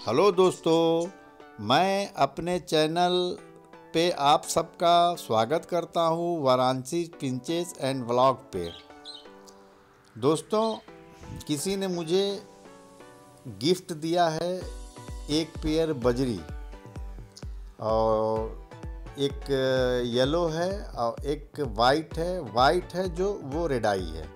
Hello दोस्तों, मैं अपने चैनल पे आप सबका स्वागत करता हूँ वाराणसी पिंचेस एंड व्लॉग पे। दोस्तों, किसी ने मुझे गिफ्ट दिया है एक पेयर बजरी, और एक येलो है और एक वाइट है। वाइट है जो वो रेडाई है।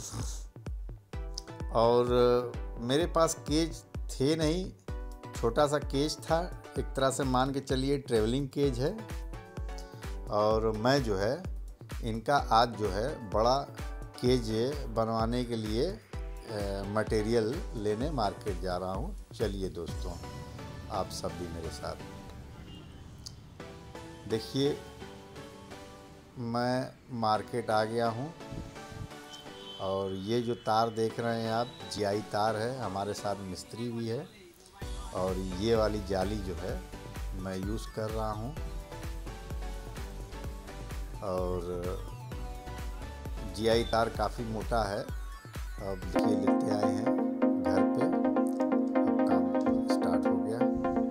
और मेरे पास केज थे नहीं, छोटा सा केज था, एक तरह से मान के चलिए ट्रेवलिंग केज है। और मैं जो है इनका आज जो है बड़ा केज बनवाने के लिए मटेरियल लेने मार्केट जा रहा हूँ। चलिए दोस्तों, आप सब भी मेरे साथ देखिए। मैं मार्केट आ गया हूँ और ये जो तार देख रहे हैं आप, जीआई तार है। हमारे साथ मिस्त्री भी है और ये वाली जाली जो है मैं यूज़ कर रहा हूँ। और जीआई तार काफ़ी मोटा है। अब देखिए लेते आए हैं घर पे। अब काम स्टार्ट हो गया।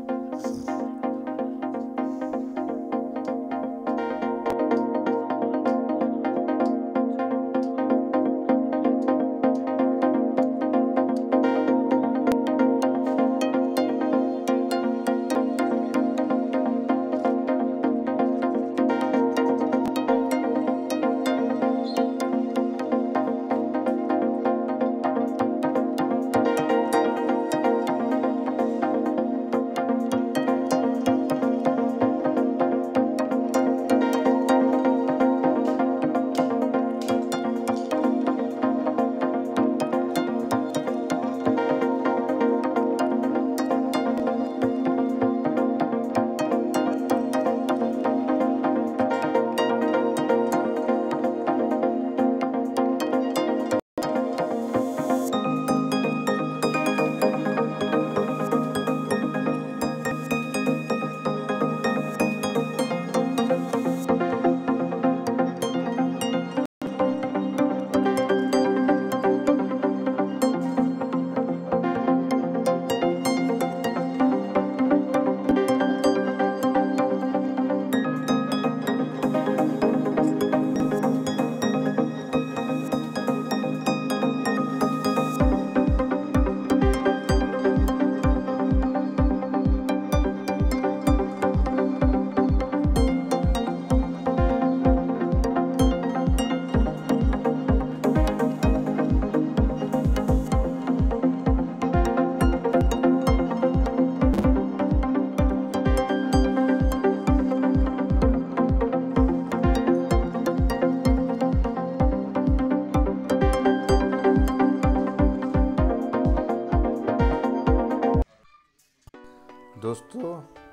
दोस्तों,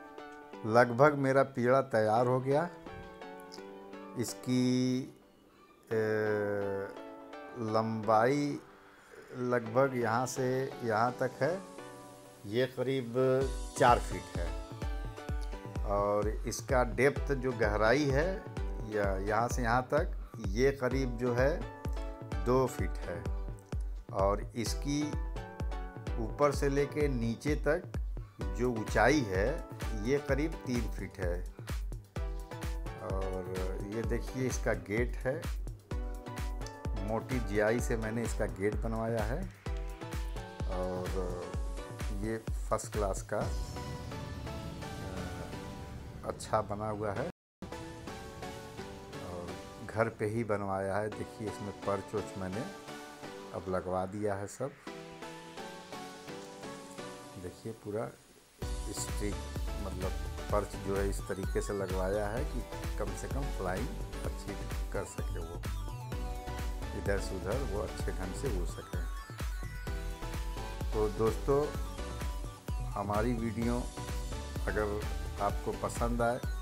लगभग मेरा पीड़ा तैयार हो गया। इसकी लंबाई लगभग यहाँ से यहाँ तक है। ये करीब 4 फीट है। और इसका डेप्थ जो गहराई है या यहाँ से यहाँ तक, ये करीब जो है 2 फीट है। और इसकी ऊपर से लेके नीचे तक जो ऊंचाई है ये करीब 3 फीट है। और ये देखिए इसका गेट है। मोटी जीआई से मैंने इसका गेट बनवाया है। और ये फर्स्ट क्लास का अच्छा बना हुआ है और घर पे ही बनवाया है। देखिए इसमें पर्च वर्च मैंने अब लगवा दिया है सब। देखिए पूरा स्ट्रिक, मतलब पर्च जो है इस तरीके से लगवाया है कि कम से कम फ्लाइंग अच्छी कर सके, वो इधर से उधर वो अच्छे ढंग से उड़ सके। तो दोस्तों, हमारी वीडियो अगर आपको पसंद आए